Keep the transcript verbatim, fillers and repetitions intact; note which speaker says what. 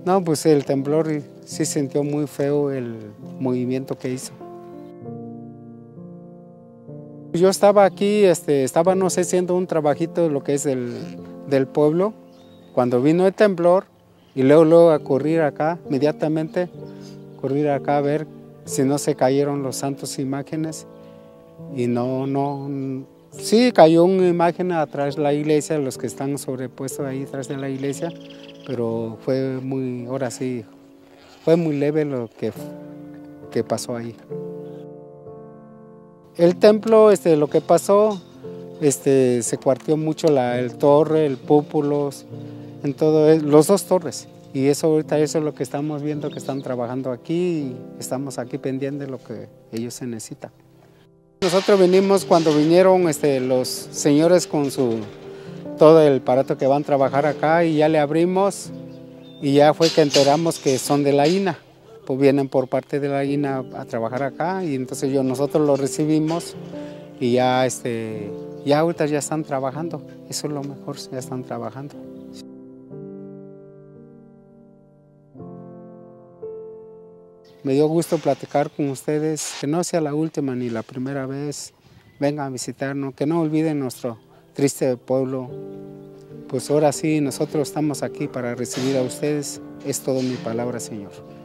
Speaker 1: No, pues el temblor sí sintió muy feo el movimiento que hizo. Yo estaba aquí, este, estaba, no sé, haciendo un trabajito, lo que es del, del pueblo, cuando vino el temblor, y luego, luego a correr acá, inmediatamente, correr acá a ver si no se cayeron los santos imágenes, y no, no, sí cayó una imagen atrás de la iglesia, los que están sobrepuestos ahí atrás de la iglesia, pero fue muy, ahora sí, fue muy leve lo que, que pasó ahí. El templo, este, lo que pasó, este, se cuarteó mucho la el torre, el púpulos, en todo, los dos torres. Y eso ahorita eso es lo que estamos viendo, que están trabajando aquí y estamos aquí pendientes de lo que ellos se necesitan. Nosotros vinimos cuando vinieron este, los señores con su todo el aparato que van a trabajar acá y ya le abrimos y ya fue que enteramos que son de la I N A. Pues vienen por parte de la I N A a trabajar acá y entonces yo, nosotros lo recibimos y ya, este, ya ahorita ya están trabajando, eso es lo mejor, ya están trabajando. Me dio gusto platicar con ustedes, que no sea la última ni la primera vez, vengan a visitarnos, que no olviden nuestro triste pueblo. Pues ahora sí, nosotros estamos aquí para recibir a ustedes, es todo mi palabra, Señor.